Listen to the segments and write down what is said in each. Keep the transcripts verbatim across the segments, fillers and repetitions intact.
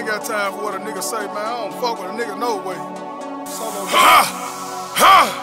got time for what a nigga say, man. I don't fuck with a nigga no way. Ha! Ha!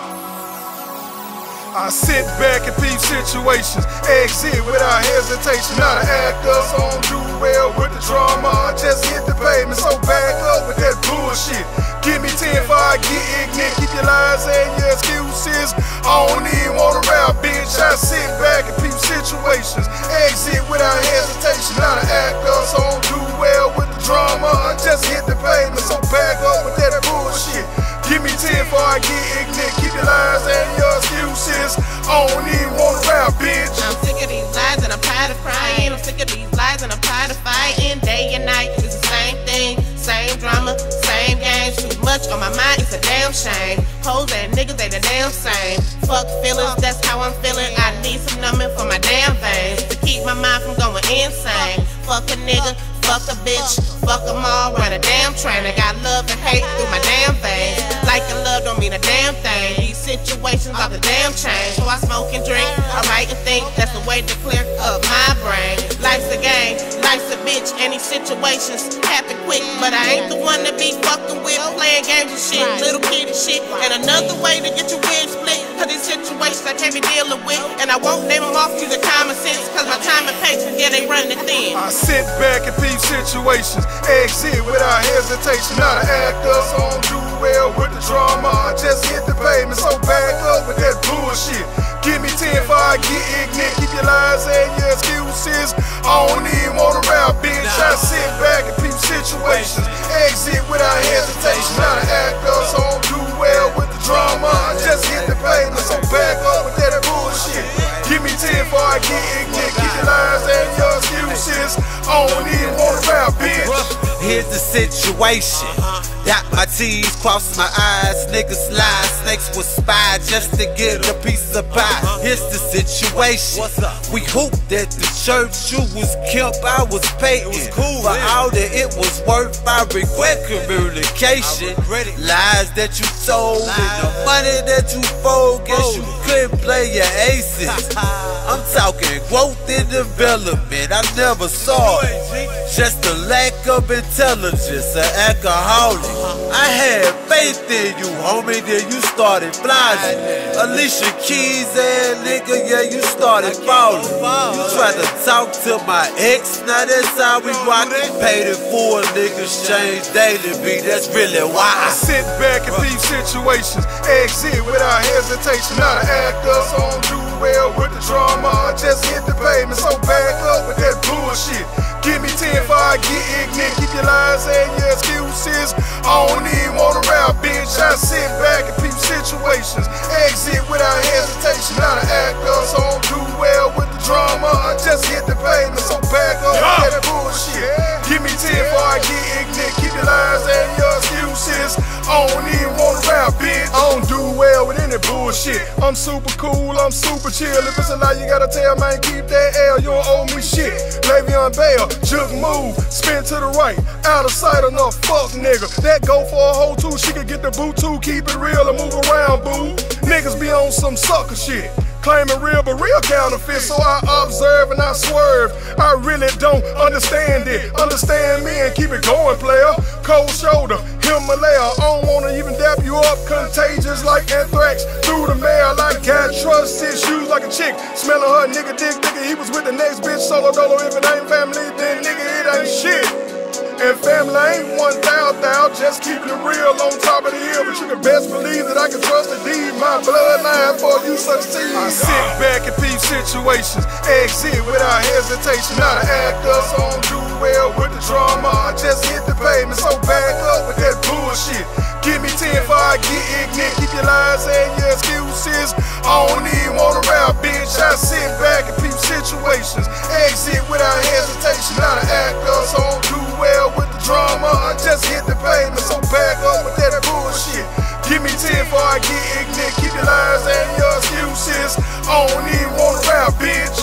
I sit back and peep situations, exit without hesitation. Not an actor, so I don't do well with the drama. I just hit the pavement, so back up with that bullshit. Give me ten before I get ignorant. Keep your lies and your excuses. I don't even wanna rap, bitch. I sit back and peep situations, exit without hesitation. Not an actor, so I don't do well with the drama. I just hit the pavement, so back up with that bullshit. Give me ten before I get ignorant. Keep your lies and your excuses. I don't even wanna rap, bitch. I'm sick of these lies and I'm tired of crying. I'm sick of these lies and I'm tired of fighting. Day and night, it's the same thing, same drama, same games. Too much on my mind, it's a damn shame. Hoes and niggas, they the damn same. Fuck feelings, that's how I'm feeling. I need some numbing for my damn veins to keep my mind from going insane. Fuck a nigga, fuck a bitch, fuck them all, run a damn train. I got love and hate through my damn veins. Like and love don't mean a damn thing. These situations are the damn change. So I smoke and drink, I write and think. That's the way to clear up my brain. Life's a game, life's a bitch. Any situations happen quick, but I ain't the one to be fucking with, playing games and shit, little kid and shit. And another way to get your wig split, cause these situations I can't be dealing with. And I won't name them off using common sense, cause my time and patience, yeah, they run it thin. I sit back and peep situations, exit without hesitation. Not an actor, so I don't do well with the drama. I just hit the pavement, so back up with that bullshit. Give me ten before I get ignorant. Keep your lies and your excuses. I don't even wanna rap, bitch. I sit back and peep situations, exit without hesitation. Not an actor, so I don't do well with the drama. I just hit the pavement, so back up with that bullshit. Give me ten before I get ignorant. Keep your lies and your excuses. I don't even wanna rap, bitch. Here's the situation. Dot my T's, cross my eyes. Niggas lie, snakes will spy just to get a piece of pie. Here's the situation. We hooped at the church, you was killed, I was paying. For all that it was worth, I regret communication. Lies that you told and the money that you fold, guess you couldn't play your aces. I'm talking growth and development, I never saw it. Just a lack of intelligence, an alcoholic. I had faith in you, homie, then you started flogging. Alicia Keys and nigga, yeah, you started falling. You tried to talk to my ex, now that's how we rock it. Paid it for a niggas change daily, B, that's really why I sit back and peep situations, exit without hesitation. Not an actor, so I don't do well with the drama. I just hit the pavement, so back up with that bullshit. Give me ten before I get ignorant. Keep your lies and your excuses. I don't even wanna rap, bitch. I sit back and peep situations, exit without hesitation. Not an actor, so I don't do well with the drama. I just hit the pavement, so back up with that bullshit. Give me ten before I get ignorant. Keep your lies and your excuses. I don't even wanna rap, bitch. I don't do well with any bullshit. I'm super cool, I'm super chill. If it's a lie, you gotta tell, man, keep that L. You don't owe me shit. Le'Veon Bell, juke move, spin to the right, out of sight, enough fuck nigga. That go for a hoe too, she could get the boot too. Keep it real and move around, boo. Niggas be on some sucker shit, claiming real but real counterfeit. So I observe and I swerve. I really don't understand it. Understand me and keep it going, player. Cold shoulder, Himalaya. I don't wanna even dap you up. Contagious like anthrax through the mail. I got trust issues like a chick. Smelling her nigga dick, nigga he was with the next bitch. Solo dolo, if it ain't family, then nigga it ain't shit. And family ain't one thou thou, just keeping it real on top of the hill. But you can best believe that I can trust the deed, my bloodline for you succeed. I sit back and peep situations, exit without hesitation. Not an actor, so I don't do well with the drama. I just hit the pavement, so back up with that bullshit. Give me ten before I get ignorant. Keep your lies and your excuses. I don't even wanna rap, bitch. I sit back and peep situations, exit without hesitation. Not an actor, so I don't do well with the drama. I just hit the pavement, so back up with that bullshit. Give me ten before I get ignorant. Keep your lies and your excuses. I don't even wanna rap, bitch.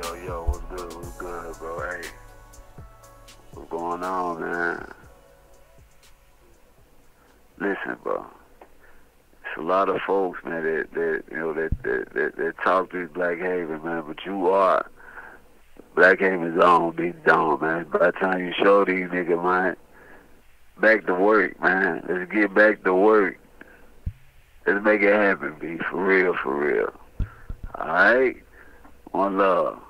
Yo, yo, what's good, what's good, bro? Hey, what's going on, man? Listen, bro. It's a lot of folks, man, that, that you know, that, that, that, that talk to Black Haven, man, but you are Black Haven's on, big dome, man. By the time you show these niggas, man, back to work, man. Let's get back to work. Let's make it happen, B. For real, for real. All right? One love.